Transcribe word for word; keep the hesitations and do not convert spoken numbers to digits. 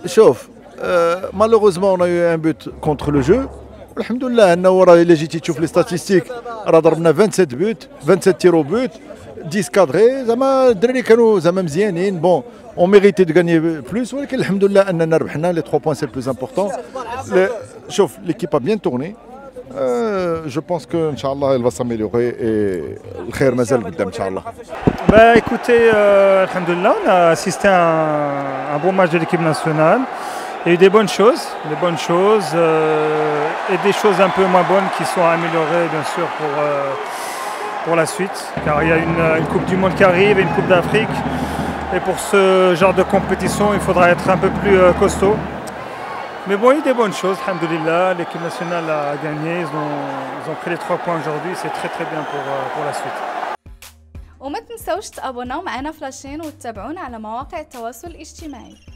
شوف مالوغوزمون اون ايو ان بوت كونتر لو جو. الحمد لله انه راه الا جيتي تشوف لي ستاتيستيك راه ضربنا سبعة وعشرين بوت سبعة وعشرين تيرو بوت عشرة كادري، زعما الدراري كانوا زعما مزيانين. بون اون ميريتي دو غاني بلوس، ولكن الحمد لله اننا ربحنا لي ثلاثة بوان سي بلوز امبورطون. شوف ليكيب ا بيان تورني. جو بونس كو ان شاء الله il va s'améliorer et الخير مازال قدام ان شاء الله. Bah écoutez, euh, alhamdoulilah, on a assisté à un, un bon match de l'équipe nationale. Il y a eu des bonnes choses, des bonnes choses euh, et des choses un peu moins bonnes qui sont améliorées bien sûr pour, euh, pour la suite. Car il y a une, une Coupe du Monde qui arrive et une Coupe d'Afrique. Et pour ce genre de compétition, il faudra être un peu plus euh, costaud. Mais bon, il y a eu des bonnes choses, alhamdoulilah. L'équipe nationale a gagné, ils ont, ils ont pris les trois points aujourd'hui. C'est très très bien pour, euh, pour la suite. وما تنسوش تابوناو معنا فلاشين وتتابعونا على مواقع التواصل الاجتماعي.